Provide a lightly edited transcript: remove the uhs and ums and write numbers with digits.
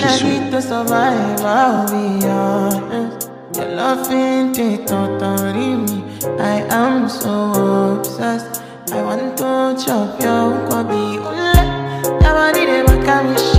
you I sweet. need to survive, I'll be honest. Your love ain't it totally me. I am so obsessed. I want to chop your kwabi. Your body, they make me